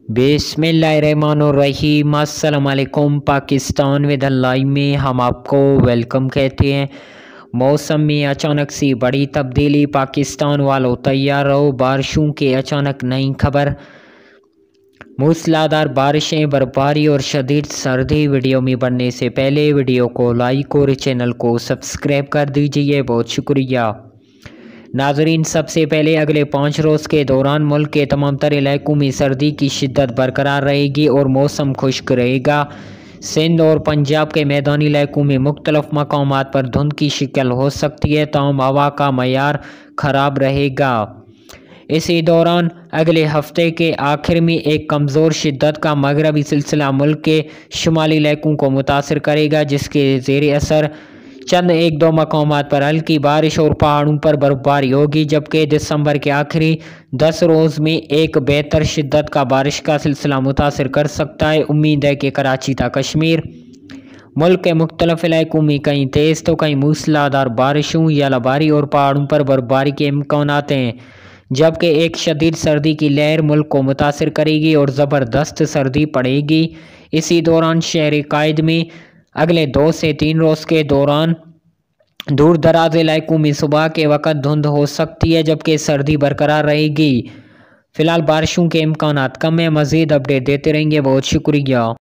बिस्मिल्लाहिर्रहमानिर्रहीम। अस्सलाम वालेकुम। पाकिस्तान विद लाइव में हम आपको वेलकम कहते हैं। मौसम में अचानक सी बड़ी तब्दीली, पाकिस्तान वालों तैयार रहो, बारिशों की अचानक नई खबर। मूसलाधार बारिशें, बर्फबारी और शदीद सर्दी। वीडियो में बढ़ने से पहले वीडियो को लाइक और चैनल को सब्सक्राइब कर दीजिए, बहुत शुक्रिया। नाजरीन, सबसे पहले अगले 5 रोज़ के दौरान मुल्क के तमाम तर इलाकों में सर्दी की शिद्दत बरकरार रहेगी और मौसम खुश्क रहेगा। सिंध और पंजाब के मैदानी इलाकों में मुख्तलिफ मकामात पर धुंध की शिकल हो सकती है, ताहम हवा का मयार ख़राब रहेगा। इसी दौरान अगले हफ्ते के आखिर में एक कमज़ोर शिद्दत का मगरबी सिलसिला मुल्क के शुमाली इलाकों को मुतासिर करेगा, जिसके ज़ेर असर चंद एक दो मकामात पर हल्की बारिश और पहाड़ों पर बर्फबारी होगी, जबकि दिसंबर के आखिरी 10 रोज़ में एक बेहतर शिद्दत का बारिश का सिलसिला मुतासिर कर सकता है। उम्मीद है कि कराची तक कश्मीर मुल्क के मुख्तलिफ इलाकों में कहीं तेज़ तो कहीं मूसलाधार बारिशों या लबारी और पहाड़ों पर बर्फबारी के इम्कानात हैं, जबकि एक शदीद सर्दी की लहर मुल्क को मुतासिर करेगी और ज़बरदस्त सर्दी पड़ेगी। इसी दौरान शहर कायद में अगले 2 से 3 रोज़ के दौरान दूर दराज इलाकों में सुबह के वक़्त धुंध हो सकती है, जबकि सर्दी बरकरार रहेगी। फ़िलहाल बारिशों के इम्कानात कम है। मज़ीद अपडेट देते रहेंगे, बहुत शुक्रिया।